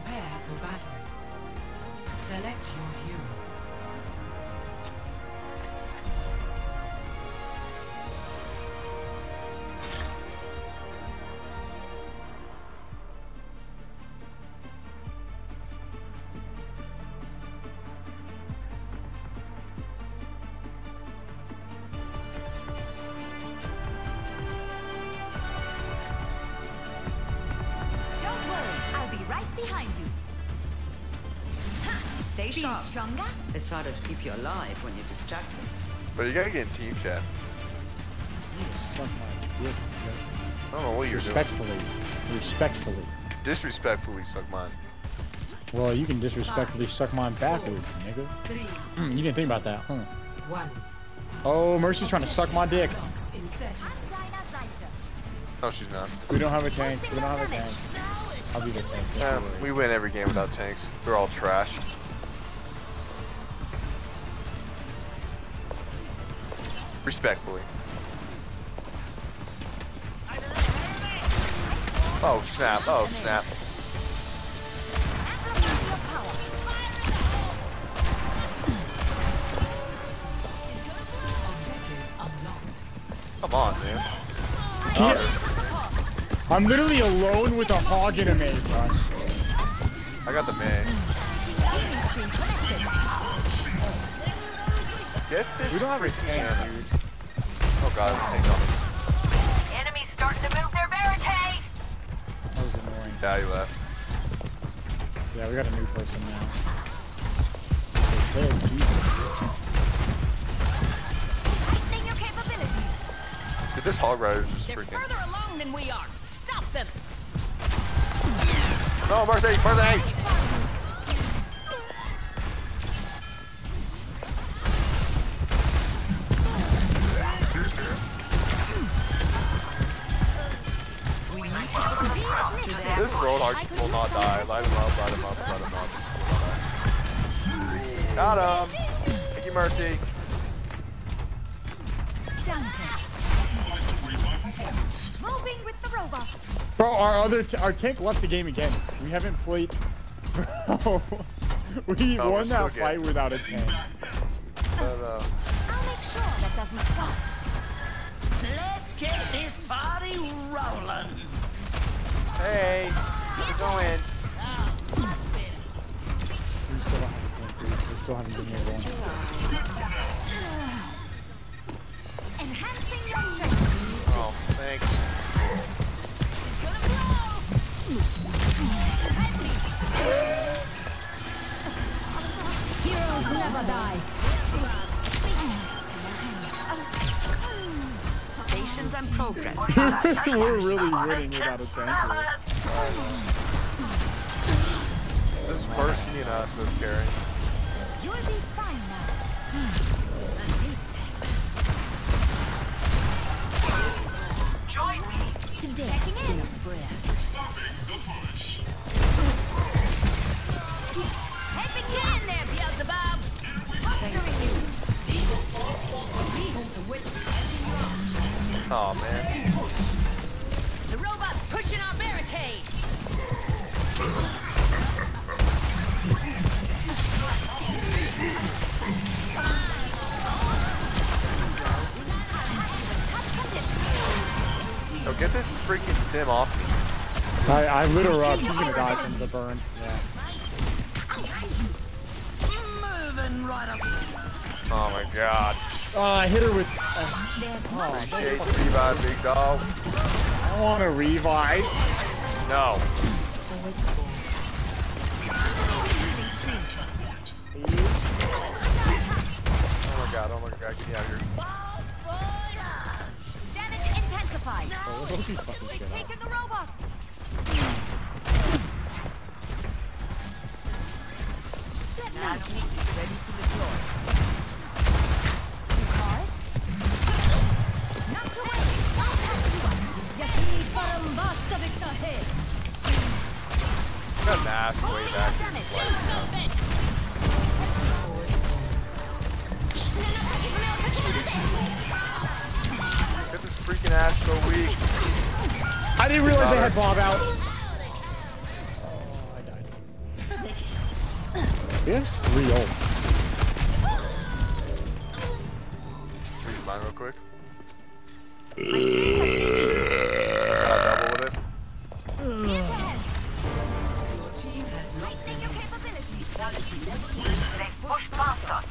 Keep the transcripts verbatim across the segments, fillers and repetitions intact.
Prepare for battle. Select your hero. Behind you. Stay Feel sharp. Stronger? It's harder to keep you alive when you're distracted. But you gotta get in team chat. You suck my dick, I don't know what you're respectfully. doing. Respectfully. Disrespectfully suck mine. Well, you can disrespectfully suck mine backwards, nigga. Mm, you didn't think about that, huh? One. Oh, Mercy's trying to suck my dick. No, she's not. We don't have a tank. We don't have a tank. I'll be the tank. Yeah, we win every game without tanks. They're all trash. Respectfully. Oh snap, oh snap. Come on, man. Oh, I'm literally alone with a hog and a maid, Rush. I got the man. Get this. We don't have a tank, dude. Oh god, the tank's on. Enemies starting to move their barricade. That was annoying. Yeah, he left. Yeah, we got a new person now. Oh, Jesus. Tightening your capabilities. Dude, this hog rider is just They're freaking. further along than we are. Stop them. No, birthday, birthday! This roadhog will not die. Light him up, light him up, light him up. Got him! Thank you, Mercy. Moving with the robot. Bro, our other t our tank left the game again. We haven't played. Bro, we No, won we're that still fight good. without a tank. But, uh, I'll make sure that doesn't stop. Let's get this party rolling. hey, how's it going? We still don't have a tank, dude. We still haven't been here going. Enhancing your strength. Oh, thanks. Heroes never die. Stations and progress. We're really winning without a tank. This is Mercy and us that's carrying. You'll be fine now. Join me. Today. Checking in. Stopping the push. Helping you in there, Beelzebub. Oh man. The robot's pushing our barricade. Oh, get this freaking sim off me. I, I lit her up. She's gonna die from the burn. Yeah. Moving right up. Oh my god. Oh, I hit her with. Uh, oh, Appreciate the revive, big dog. I don't want to revive. No. Oh my god, oh my god, get me out of here. Damage intensified. Oh, don't be fucking shit up. Taking the robot. Now keep it ready to deploy. Not to wait. I'll catch you up. Yakini Barambasta Victor. Got an ass way back. Do something. Get this freaking ass so weak. I didn't realize they had Bob out. Oh, I died. He has three ults. Use mine real quick. My screens are Uh, double with it. Your team has lost testing your capabilities. They push past us.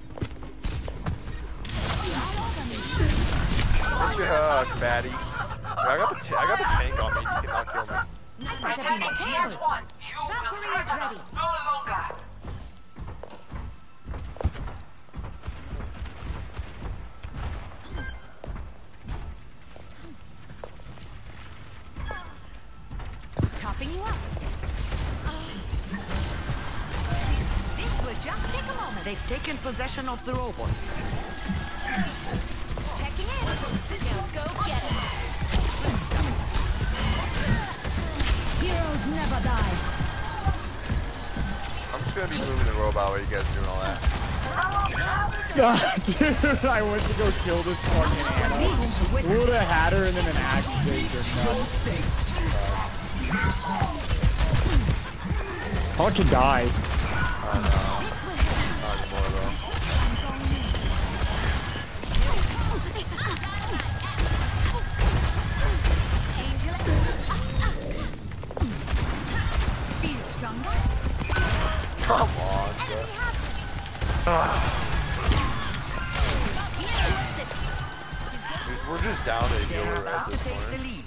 What's your uh, fatty? Yeah, I got the t I got the tank on me. You cannot kill me. Protecting T S one. You will threaten us no longer. Topping you up. This will just take a moment. They've taken possession of the robot. Checking in. Now go get it. Heroes never die. I'm just gonna be moving the robot while you guys are doing all that. God, dude, I went to go kill this fucking Anna. Would have had her and then an axe saved her. Fucking die. I know. Not anymore though. Feel stronger. Come on, bro. Ah, dude, we're just down a They're healer about at to this take the point. lead.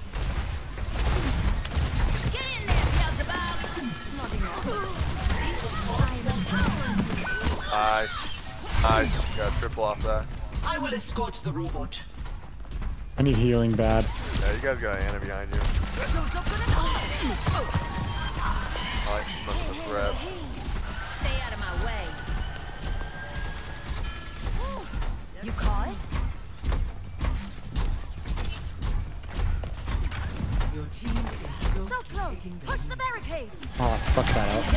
Get in there, Beelzebub. Nice. Nice. Got a triple off that. I will escort the robot. I need healing bad. Yeah, you guys got Anna behind you. Alright, much of a threat. Stay out of my way. You caught it? your team is So close to close. taking the Push the barricade. Oh, fuck that up.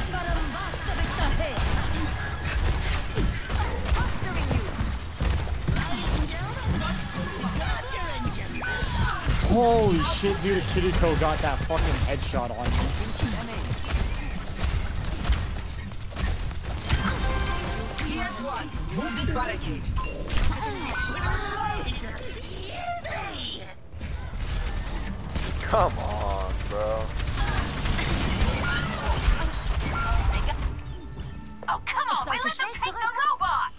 Fostering you. Holy shit, dude, Kiriko got that fucking headshot on me. T S one, move this barricade. Come on, bro. Oh, come on. We let them take the robot.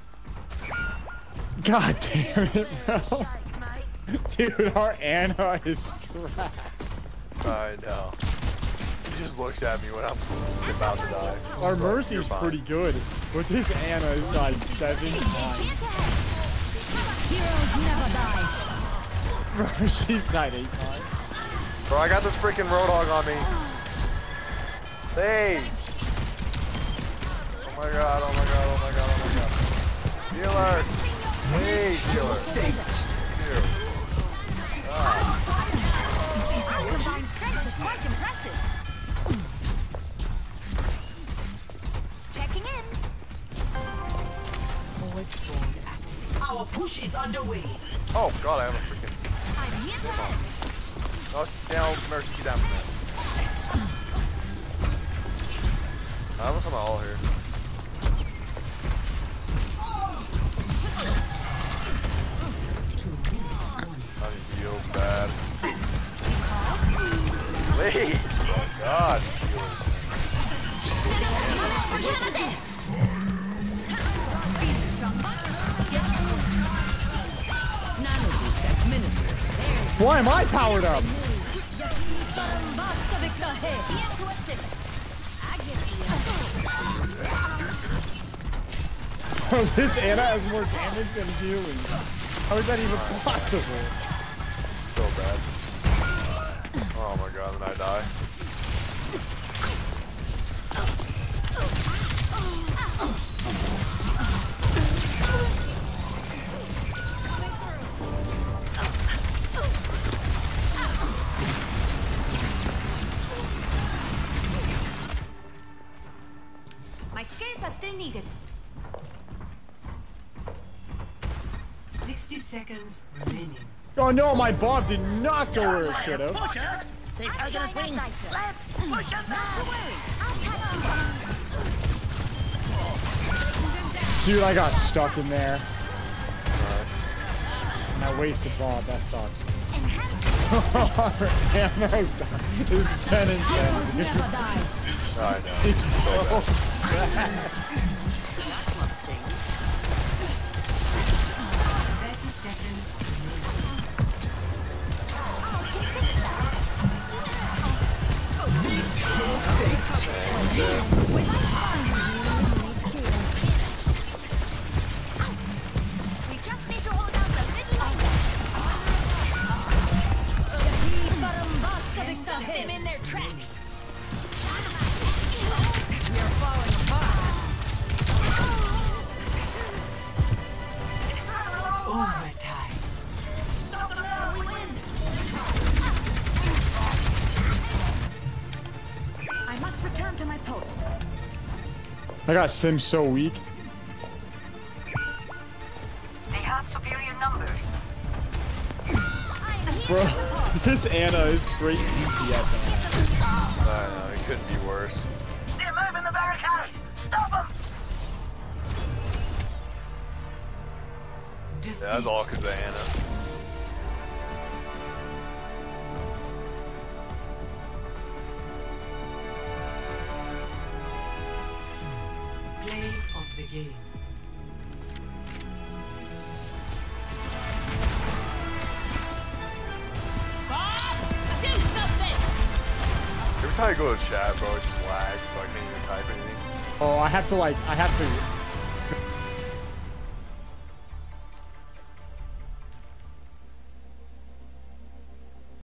God damn it, bro. Dude, our Anna is trash. I know. He just looks at me when I'm about to die. Our It's like, Mercy's "You're fine." pretty good, but this Anna is like seven times. Heroes never die. Bro, she's died eight times. Bro, I got this freaking Roadhog on me. Hey! Oh my god, oh my god, oh my god, oh my god. Healer! Hey, healer! Here. Ah. Combined strength is quite impressive. Checking in. forward spawn active. Our push is underway. Oh god, I have a freaking... I'm here to help. Oh, down, Mercy, get down from that. I have some all here. I need heal bad. Please! Oh god, healers. Feel stronger. Why am I powered up? Basta Victor here. Here to assist. I give Bro, this Anna has more damage than healing. How is that even possible? So bad. Oh my god, then I die. My skills are still needed. sixty seconds remaining. Oh no, my bomb did not go where it should have. Push it. They're taking us wing. Let's push it that way. I'll catch you up. Dude, I got stuck in there. Nice. And I wasted ball. That sucks. Enhancing Ammo's done. It's ten and heroes ten. never die. I know. It's so bad. thirty seconds. We just need to hold down the middle line. Yahi Barambasta Victor them in their tracks. We are falling apart. Overtime. Stop them now, we win. I must return to my post. I got Sim so weak. They have superior numbers. Bro, this Anna is straight D P S Anna. I know. It couldn't be worse. They're moving the barricade. Stop them. Yeah, that's all because of Anna. Play of the game. Do something! Every time I go to chat, bro, it just lags, so I can't even type anything. Oh, I have to like, I have to